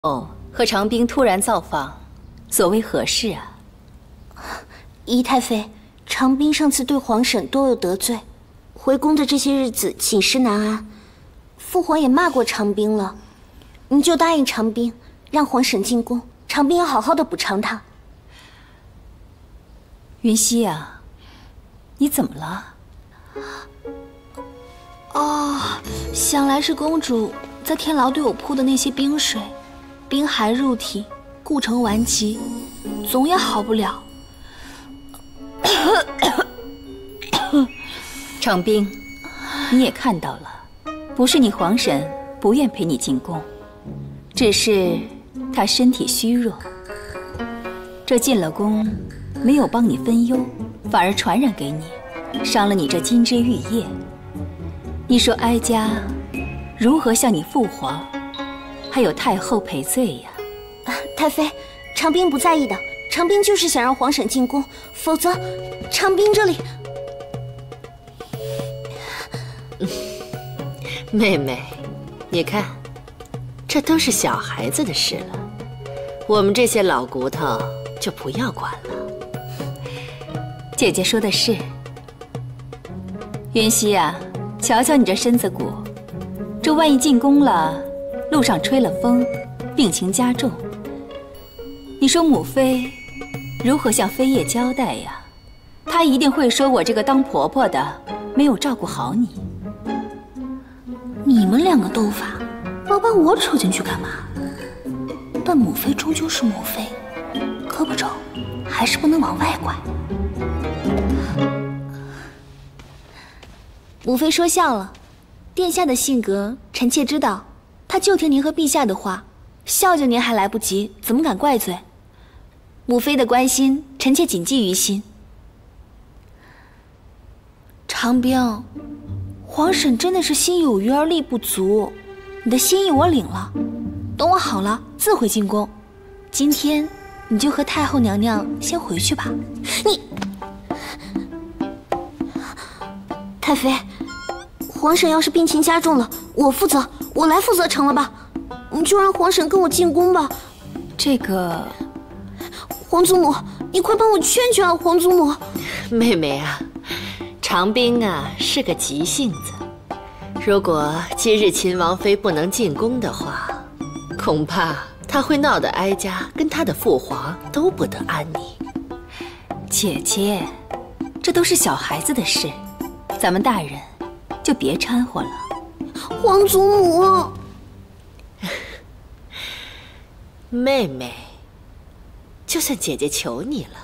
哦，和长兵突然造访，所谓何事啊？ 姨太妃，长兵上次对皇婶多有得罪，回宫的这些日子寝食难安。父皇也骂过长兵了，你就答应长兵，让皇婶进宫，长兵要好好的补偿他。 云溪啊，你怎么了？ 哦，想来是公主在天牢对我铺的那些冰水。 冰寒入体，故成顽疾，总也好不了。 长兵，你也看到了，不是你皇婶不愿陪你进宫，只是她身体虚弱。这进了宫，没有帮你分忧，反而传染给你，伤了你这金枝玉叶。你说哀家如何向你父皇？ 还有太后赔罪呀！ 太妃，长兵不在意的，长兵就是想让皇婶进宫，否则，长兵这里…… 妹妹，你看，这都是小孩子的事了，我们这些老骨头就不要管了。 姐姐说的是，云溪啊，瞧瞧你这身子骨，这万一进宫了。 路上吹了风，病情加重。你说母妃如何向妃叶交代呀？她一定会说我这个当婆婆的没有照顾好你。 你们两个斗法，老把我扯进去干嘛？但母妃终究是母妃，胳膊肘还是不能往外拐。母妃说笑了，殿下的性格，臣妾知道。 他就听您和陛下的话，孝敬您还来不及，怎么敢怪罪？母妃的关心，臣妾谨记于心。长兵，皇婶真的是心有余而力不足，你的心意我领了，等我好了自会进宫。今天你就和太后娘娘先回去吧。 你，太妃，皇婶要是病情加重了，我负责。 我来负责成了吧？你就让皇婶跟我进宫吧。 这个， 皇祖母，你快帮我劝劝啊！皇祖母， 妹妹啊，长兵啊是个急性子，如果今日秦王妃不能进宫的话，恐怕他会闹得哀家跟他的父皇都不得安宁。 姐姐，这都是小孩子的事，咱们大人就别掺和了。 皇祖母， 妹妹，就算姐姐求你了。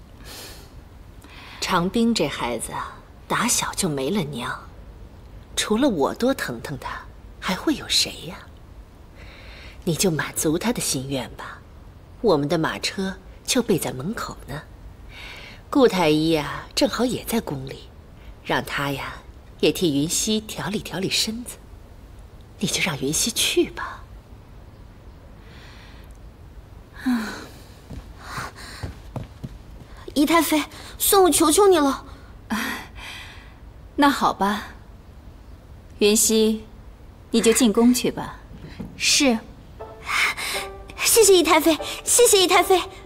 长兵这孩子啊，打小就没了娘，除了我多疼疼他，还会有谁呀？你就满足他的心愿吧。我们的马车就备在门口呢。顾太医呀，正好也在宫里，让他呀也替云溪调理调理身子。 你就让云溪去吧。 姨太妃，算我求求你了。 那好吧，云溪，你就进宫去吧。 是。 谢谢姨太妃，谢谢姨太妃。